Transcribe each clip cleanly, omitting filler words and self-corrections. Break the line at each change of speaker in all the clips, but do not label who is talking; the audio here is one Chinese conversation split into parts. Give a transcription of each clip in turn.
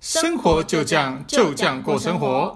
生活就这样过生活。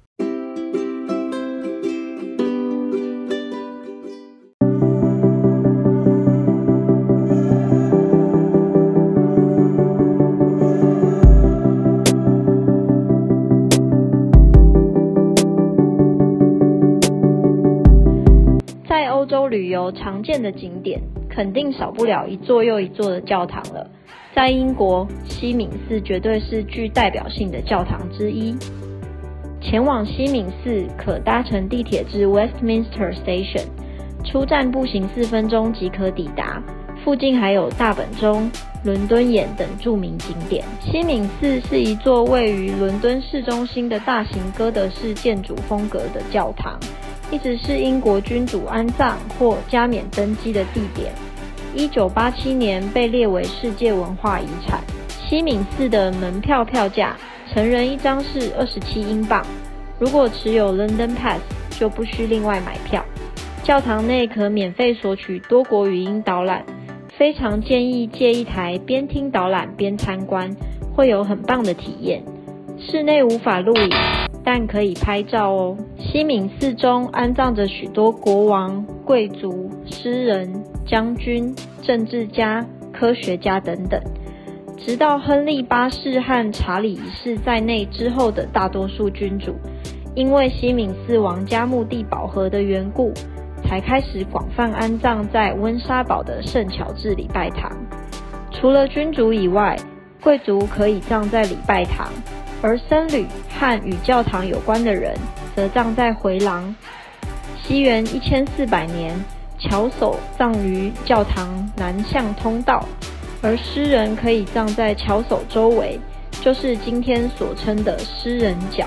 在欧洲旅游常见的景点，肯定少不了一座又一座的教堂了。在英国，西敏寺绝对是具代表性的教堂之一。前往西敏寺可搭乘地铁至 Westminster Station， 出站步行4分钟即可抵达。附近还有大本钟、伦敦眼等著名景点。西敏寺是一座位于伦敦市中心的大型哥德式建筑风格的教堂，一直是英国君主安葬或加冕登基的地点。1987年被列为世界文化遗产。西敏寺的门票票价，成人一张是27英镑，如果持有 London Pass 就不需另外买票。教堂内可免费索取多国语音导览，非常建议借一台边听导览边参观，会有很棒的体验。室内无法录影，但可以拍照哦。西敏寺中安葬着许多国王、贵族、诗人、将军、政治家、科学家等等。直到亨利8世和查理1世在内之后的大多数君主，因为西敏寺王家墓地饱和的缘故，才开始广泛安葬在温莎堡的圣乔治礼拜堂。除了君主以外，贵族可以葬在礼拜堂，而僧侣和与教堂有关的人则葬在回廊。西元1400年，巧叟葬于教堂南向通道，而诗人可以葬在巧叟周围，就是今天所称的诗人角。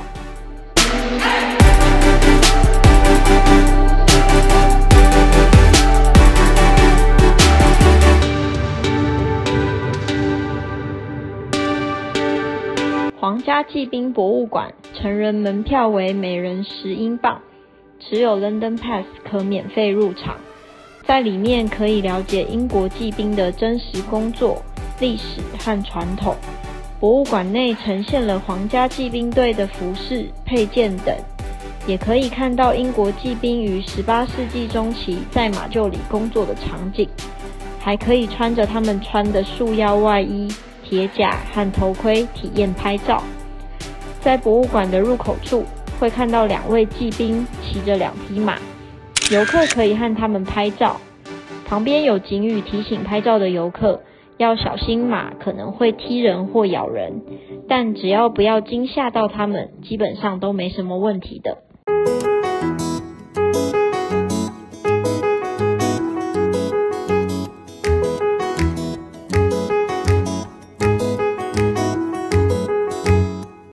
皇家骑兵博物馆成人门票为每人10英镑，持有 London Pass 可免费入场。在里面可以了解英国骑兵的真实工作、历史和传统。博物馆内呈现了皇家骑兵队的服饰、配件等，也可以看到英国骑兵于18世纪中期在马厩里工作的场景，还可以穿着他们穿的束腰外衣、铁甲和头盔体验拍照。在博物馆的入口处会看到2位骑兵骑着2匹马，游客可以和他们拍照。旁边有警语提醒拍照的游客要小心马可能会踢人或咬人，但只要不要惊吓到他们，基本上都没什么问题的。